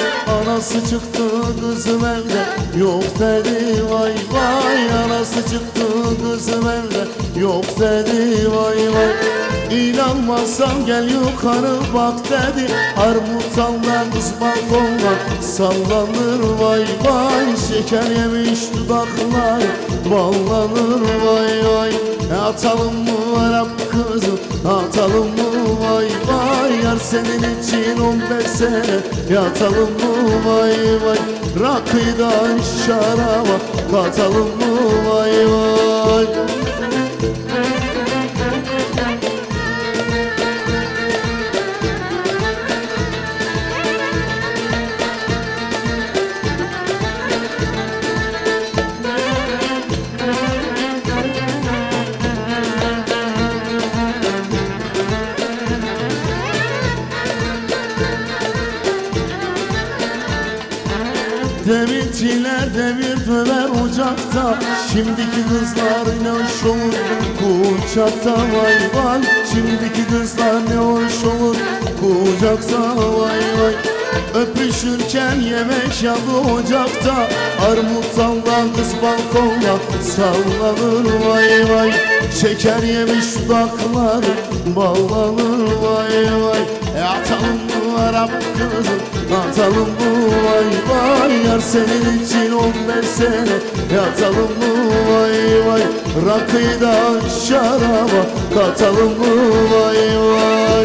Anası çıktı kızım evde yok dedi vay vay. Anası çıktı kızım evde yok dedi vay vay. İnanmazsan gel yukarı bak dedi. Armut daldan kız balkondan sallanır vay vay. Şeker yemiş dudaklar ballanır vay vay. Atalım mı Arap kızı atalım mı vay vay. Yar senin için 15 sene yatalım mı vay vay. Rakıdan şaraba katalım mı vay vay. Demirciler demir döver ocakta. Şimdiki kızlar ne hoş olur kucakta vay vay. Şimdiki kızlar ne hoş olur kucakta vay vay. Öpüşürken yemek yandı ocakta. Armut daldan kız balkonda sallanır vay vay. Şeker yemiş dudaklar ballanır vay vay. Atalım mı Arap kızı atalım mı vay vay. Yar senin için 15 sene yatalım mı vay vay. Rakıdan şaraba katalım mı vay vay.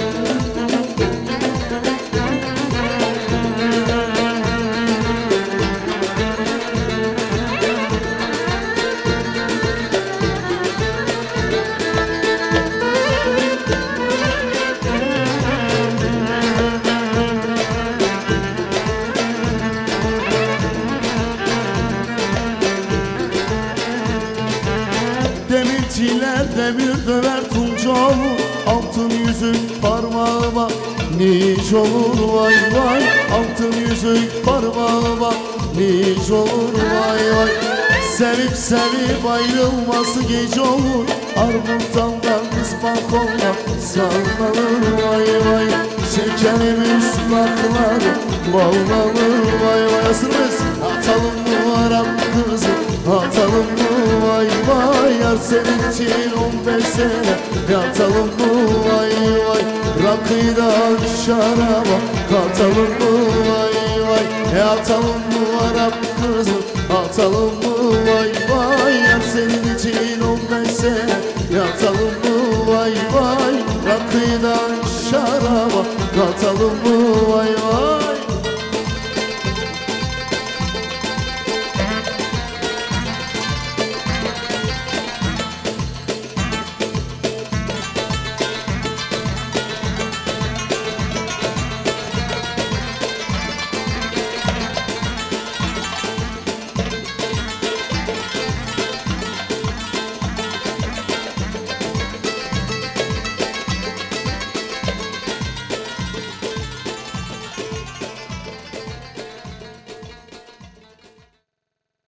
Demirciler demir döver Tuncaoğlu. Altın yüzük parmağıma niş olur vay vay. Altın yüzük parmağıma niş olur vay vay. Sevip sevip ayrılması gece olur. Armut daldan kız balkonda sallanır vay vay. Şekerimiz kulakları ballanır vay vay. Hazırız atalım mı Arap kızı atalım mı vay vay. Yar senin için 15 sene yatalım mı vay vay. Rakıdan şaraba katalım mı vay vay. Atalım mı Arap kızı atalım mı vay vay. Yar senin için 15 sene yatalım mı vay vay. Rakıdan şaraba katalım mı vay vay.